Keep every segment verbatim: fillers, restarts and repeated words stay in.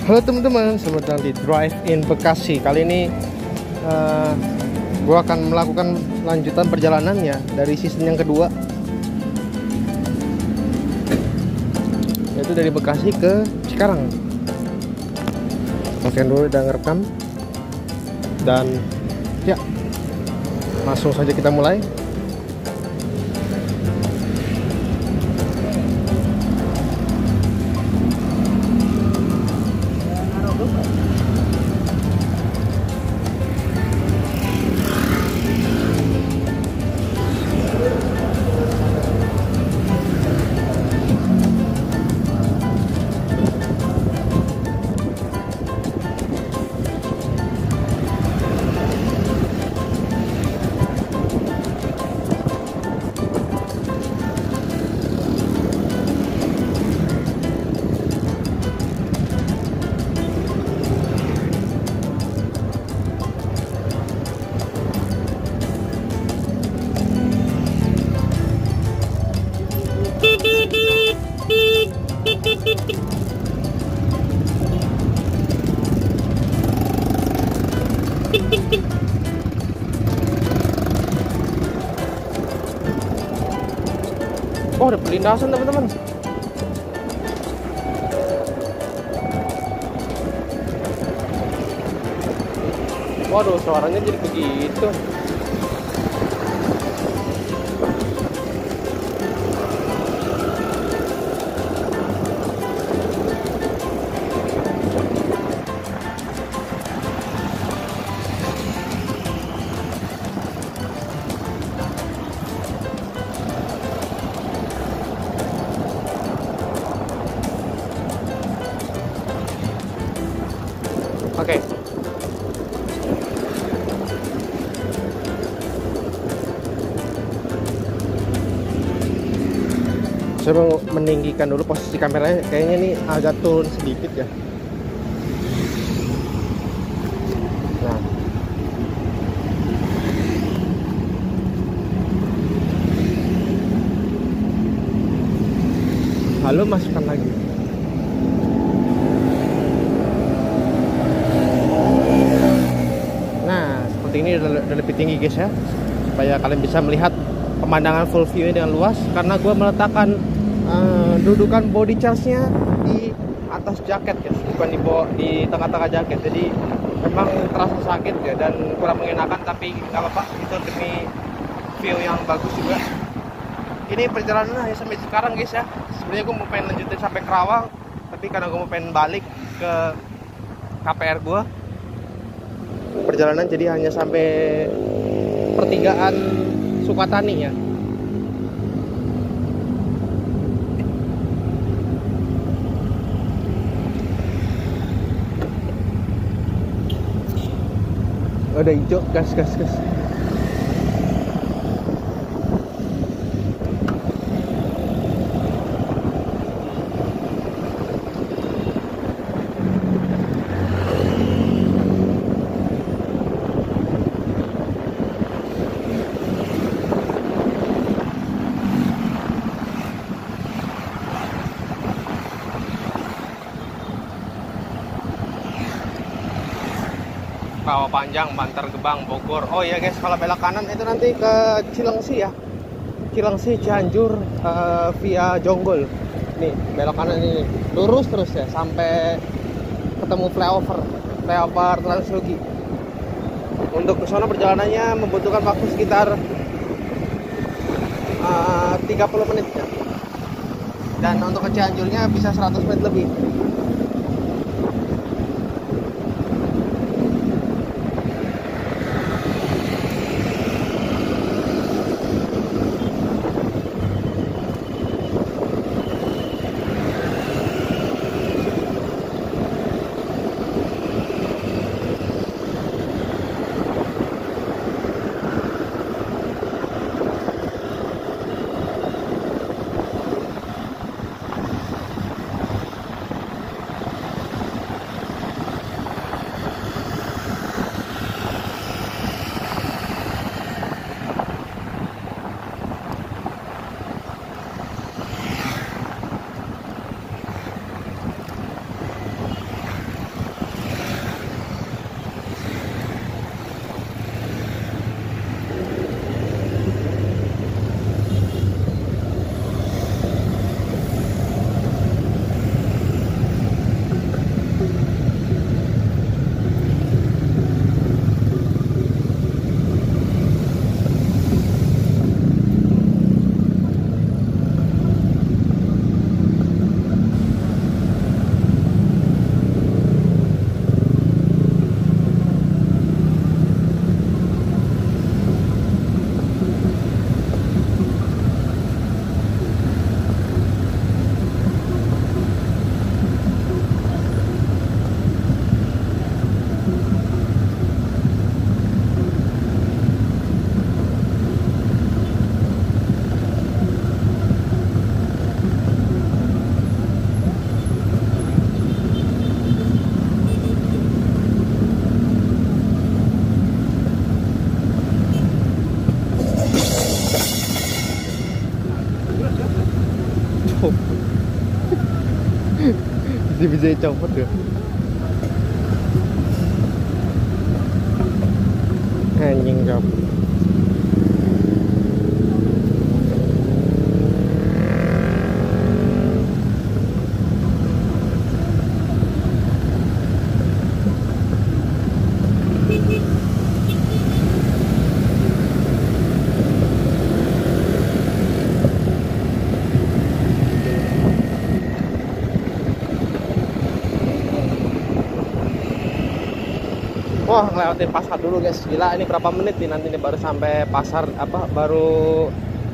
Halo teman-teman, selamat datang di Drive-In Bekasi. Kali ini uh, gue akan melakukan lanjutan perjalanannya dari season yang kedua, yaitu dari Bekasi ke Cikarang. Pasien dulu udah ngerekam. Dan ya, langsung saja kita mulai. Oh, ada pelintasan teman-teman. Waduh, suaranya jadi begitu. Oke. Okay. Saya mau meninggikan dulu posisi kameranya, kayaknya nih agak turun sedikit ya. Nah. Lalu masukkan lagi. Ini udah, udah lebih tinggi guys ya, supaya kalian bisa melihat pemandangan full view dengan luas. Karena gue meletakkan uh, dudukan body charge-nya di atas jaket guys, bukan di di tengah-tengah jaket. Jadi memang terasa sakit ya dan kurang mengenakan, tapi nggak apa-apa, itu demi view yang bagus juga. Ini perjalanan hanya sampai sekarang guys ya. Sebenarnya gue mau pengen lanjutin sampai Kerawang, tapi karena gue mau pengen balik ke K P R gue, perjalanan jadi hanya sampai pertigaan Sukatani ya. Udah hijau, gas gas gas. Rawa Panjang, Bantar Gebang, Bogor. Oh iya guys, kalau belok kanan itu nanti ke Cilengsi ya. Cilengsi, Cianjur, uh, via Jonggol. Nih, belok kanan ini. Lurus terus ya sampai ketemu flyover, flyover Transyogi. Untuk ke sana perjalanannya membutuhkan waktu sekitar uh, tiga puluh menit ya. Dan untuk ke Cianjurnya bisa seratus menit lebih. jadi copot ya. Anjing copot. Wah, ngelewatin pasar dulu guys. Gila, ini berapa menit nih nanti nih baru sampai pasar apa baru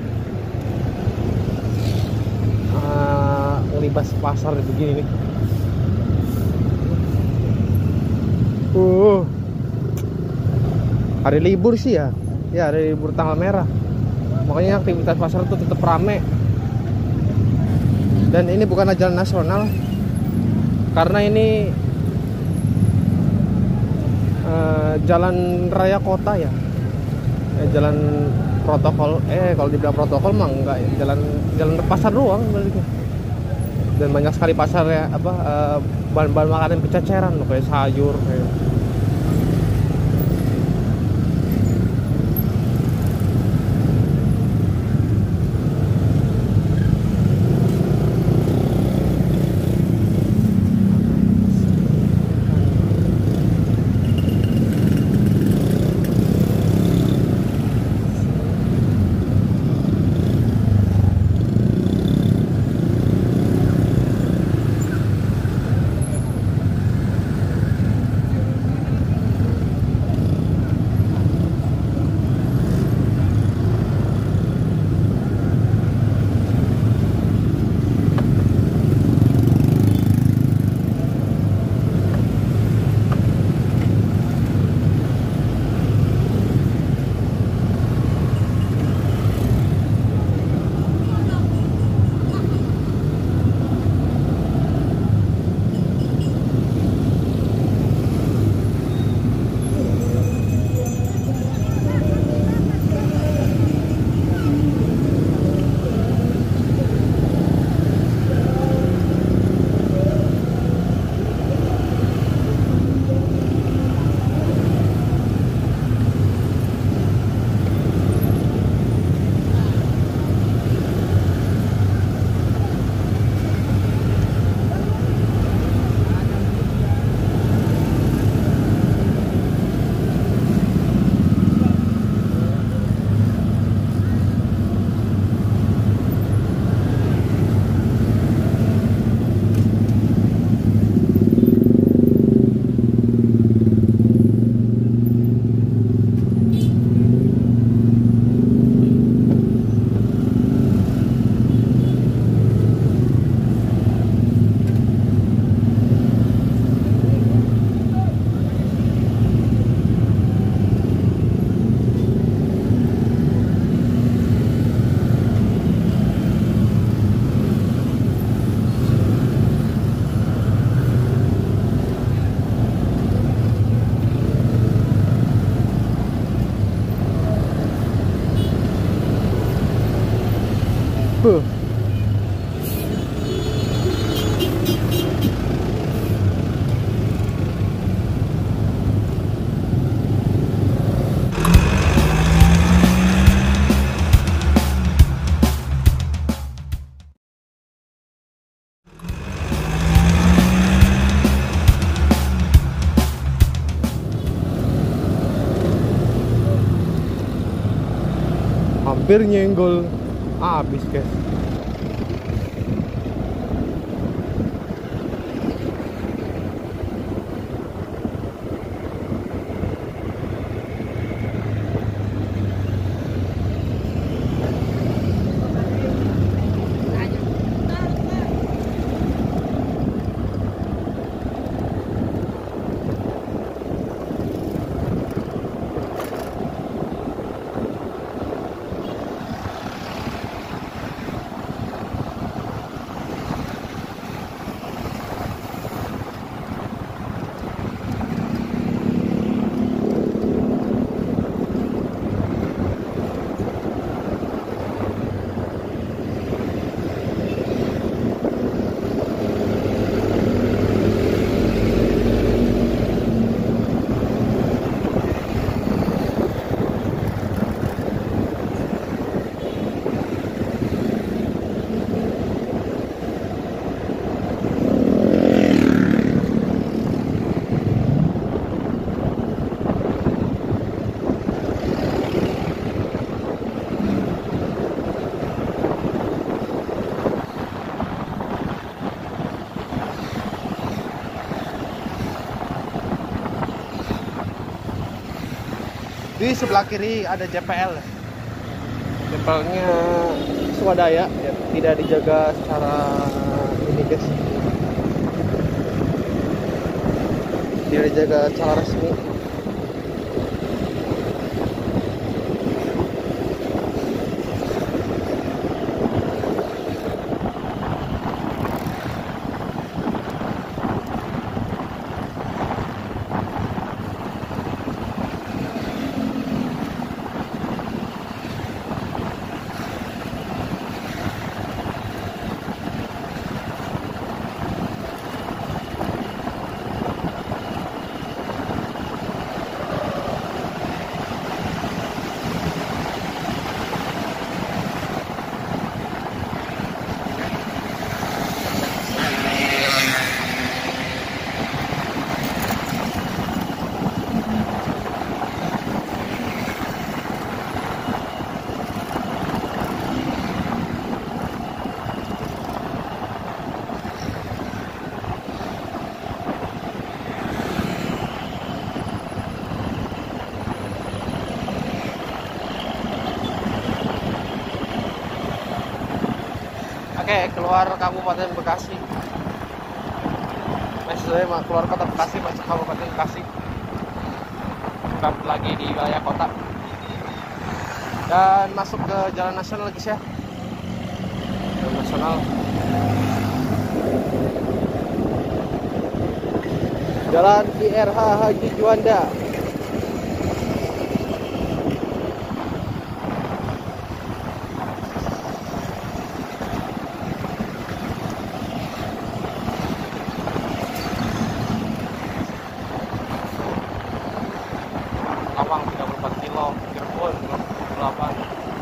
uh, ngelibas pasar begini nih. Uh. Hari libur sih ya. Ya, hari libur tanggal merah. Makanya aktivitas pasar itu tetap rame. Dan ini bukan jalan nasional. Karena ini Uh, jalan raya kota ya, eh, jalan protokol. Eh kalau dibilang protokol mah enggak ya, jalan jalan pasar doang berarti. Dan banyak sekali pasar ya apa uh, bahan-bahan makanan pececeran loh, kayak sayur kayak. Huh. Hampir nyenggol habis guys. Di sebelah kiri ada J P L. J P L-nya swadaya, ya, tidak dijaga secara ini guys. Tidak dijaga secara resmi. Oke, keluar Kabupaten Bekasi. Maksudnya keluar kota Bekasi, masuk Kabupaten Bekasi. Bukan lagi di wilayah kota. Dan masuk ke jalan nasional guys ya. Jalan nasional. Jalan I R H Haji Juanda. Lawang tiga puluh empat kilo, Cirebon dua puluh delapan.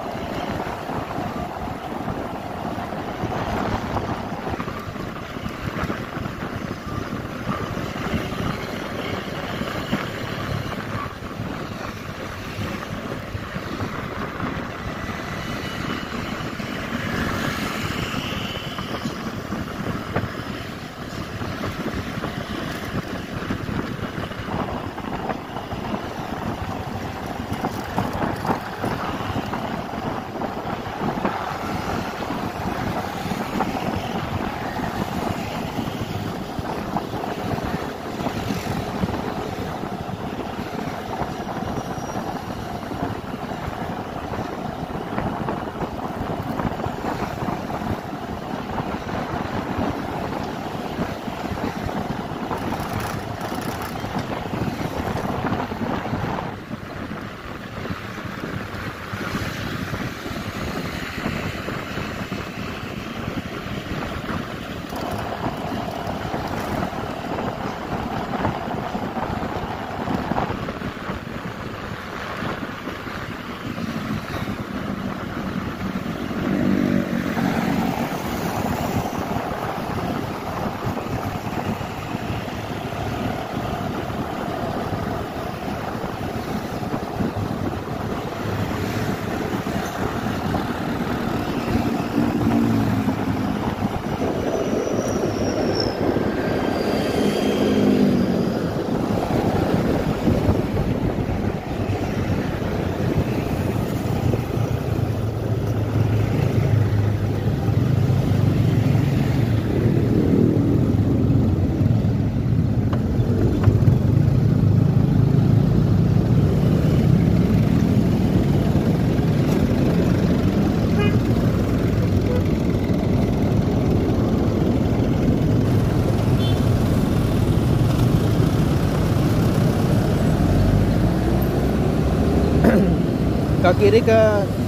Ke kiri ke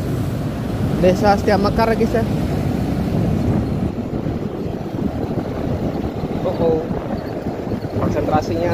Desa Setia Mekar guys ya. Oh, oh. Konsentrasinya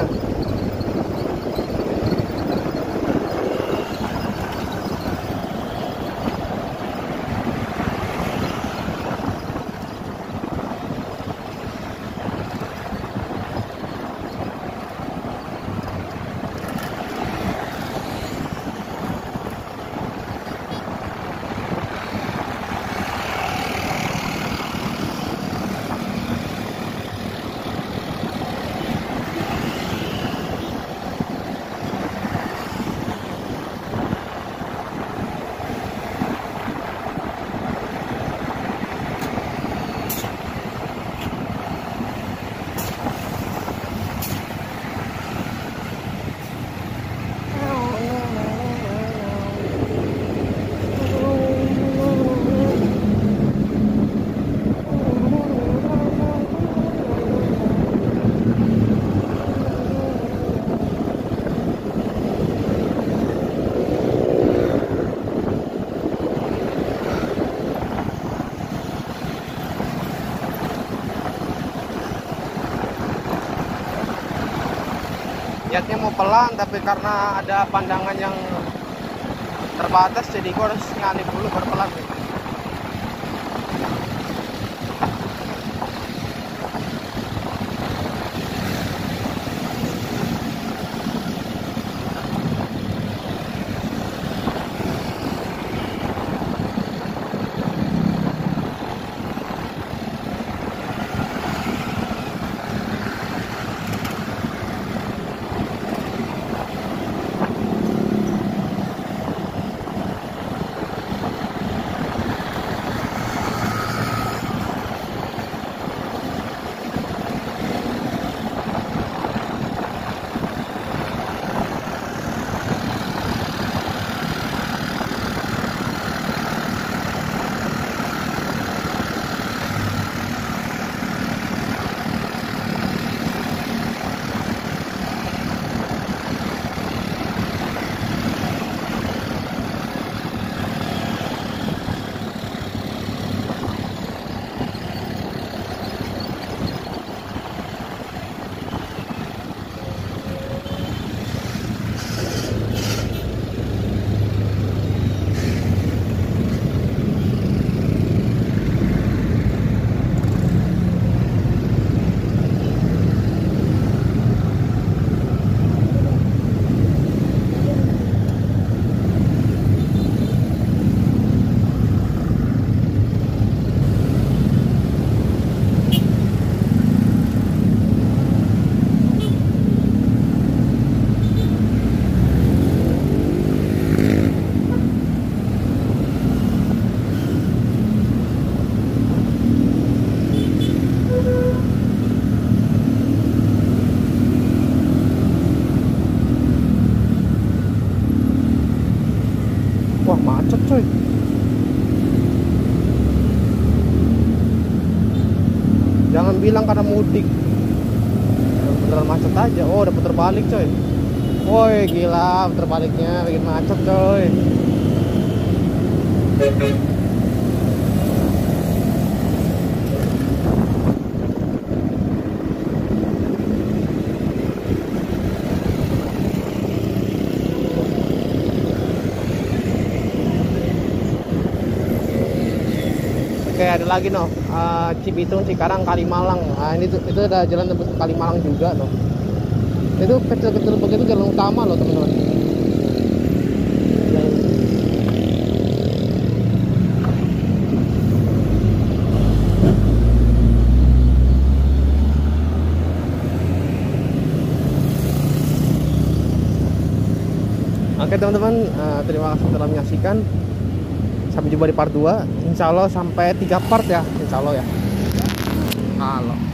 Niatnya mau pelan, tapi karena ada pandangan yang terbatas, jadi gue harus ngalih dulu baru pelan gitu. Wah, macet coy. Jangan bilang karena mudik. Beneran macet aja. Oh, udah puter balik coy. Woi, gila, puter baliknya bikin macet coy. Oke, ada lagi noh, uh, Cibitung, Cikarang, Kalimalang. Nah, ini tuh, itu ada jalan tembus ke Kalimalang juga noh. Itu kecil-kecil begitu jalan utama loh teman-teman. Oke teman-teman, uh, terima kasih telah menyaksikan. Sampai jumpa di part dua. Insya Allah sampai tiga part ya, insya Allah ya. Halo.